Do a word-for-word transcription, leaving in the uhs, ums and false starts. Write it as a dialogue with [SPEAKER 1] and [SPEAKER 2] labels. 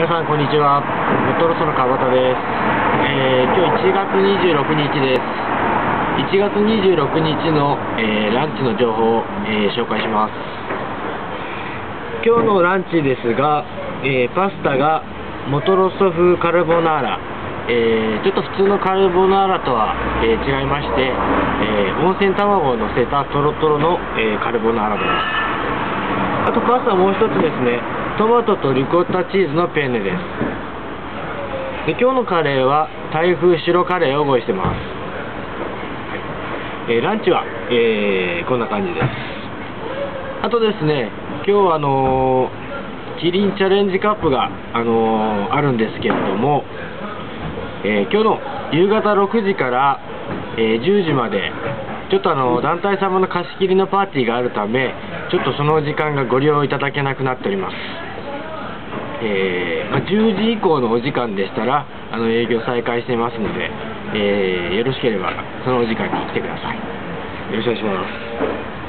[SPEAKER 1] 皆さんこんにちは。モトロソの川端です。えー、今日いちがつにじゅうろくにちです。いちがつにじゅうろくにちの、えー、ランチの情報を、えー、紹介します。今日のランチですが、えー、パスタがモトロソ風カルボナーラ、えー、ちょっと普通のカルボナーラとは、えー、違いまして、えー、温泉卵を乗せたトロトロの、えー、カルボナーラです。あとパスタもう一つですね、トマトとリコッタチーズのペンネです。で、今日のカレーはタイ風白カレーをご用意してます。はい。えー、ランチは、えー、こんな感じです。あとですね、今日はあのー、キリンチャレンジカップが、あのー、あるんですけれども、えー、今日の夕方ろくじから、えー、じゅうじまでちょっとあの団体様の貸し切りのパーティーがあるため、ちょっとその時間がご利用いただけなくなっております。えーまあ、じゅうじ以降のお時間でしたらあの営業再開していますので、えー、よろしければそのお時間に来てください。よろしくお願いします。